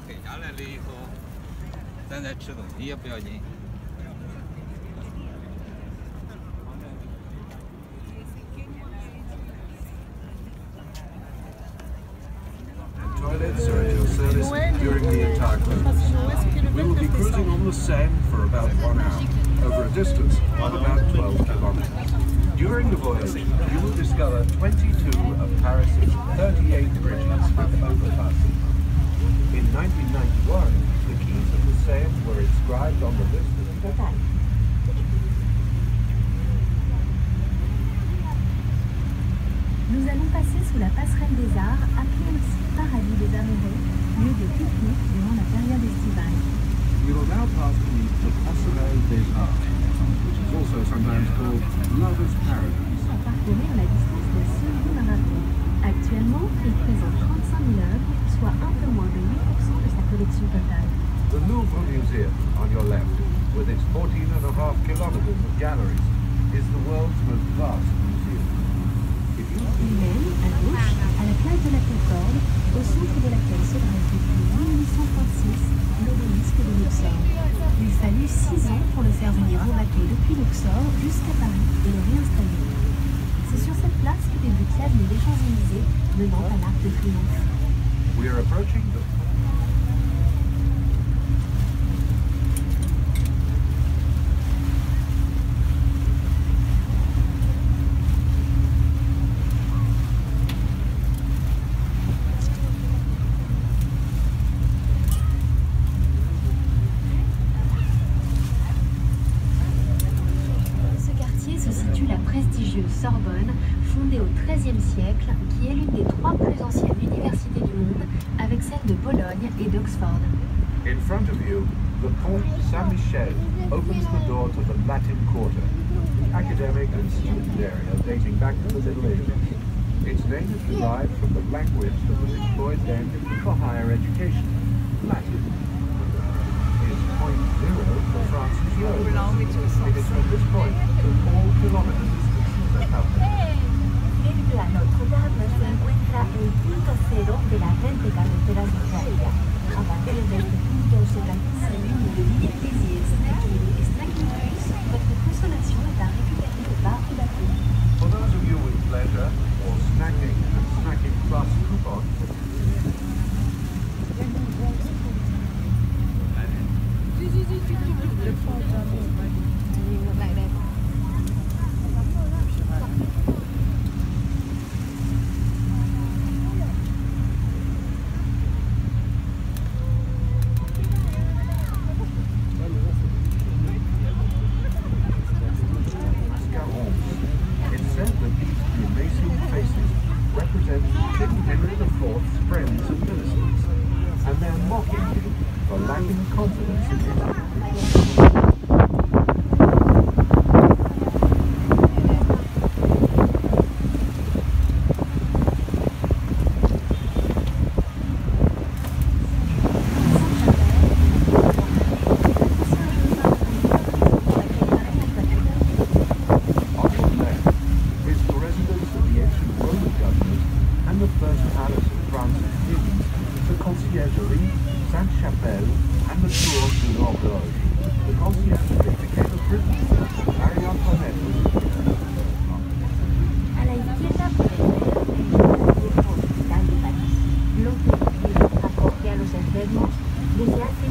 给下来了以后，咱再吃东西也不要紧。 Toilets are at your service during the entire cruise. We will be cruising on the Seine for about 1 hour, over a distance of about 12 kilometers. During the voyage, you will discover 22 of Paris's 38 bridges with overpasses. In 1991, the quays of the Seine were inscribed on the list of total. Nous allons passer sous la passerelle des Arts, appelée aussi Paradis des Amoureux, lieu de pique-nique durant la période estivale. We will now pass beneath the Passerelle des Arts, which is also sometimes called Lover's Paradise. À parcourir la distance de semi-marathon. Actuellement, il présente 35 000 œuvres, soit un peu moins de 8% de sa collection totale. The Louvre Museum, on your left, with its 14.5 kilometers of galleries, is the world's most vast museum. Il mène, à gauche, à la place de la Concorde, au centre de laquelle se dresse depuis 1836 l'obélisque de Luxor. Il fallut 6 ans pour le faire venir en bateau depuis Luxor jusqu'à Paris et le réinstaller. C'est sur cette place que débute l'avenue des Champs-Élysées, menant à l'Arc de Triomphe. We are approaching the Sorbonne, fondée au XIIIe siècle, qui est l'une des 3 plus anciennes universités du monde, avec celles de Bologne et d'Oxford. In front of you, the Pont Saint-Michel opens the door to the Latin Quarter, the academic and student area dating back to the Middle Ages. Its name is derived from the language that was employed then for higher education, Latin. Is point zero for France's road. It is from this point that all kilometers El plano Notre-Dame se encuentra en el punto cero de la red de carreteras de Italia. A partir de este punto se realiza el número de lignes plaisirs, snacking et snacking plus. Votre consommation est à récupérer au bar du bateau. For those of you with pleasure or snacking and snacking plus coupons, Desde hace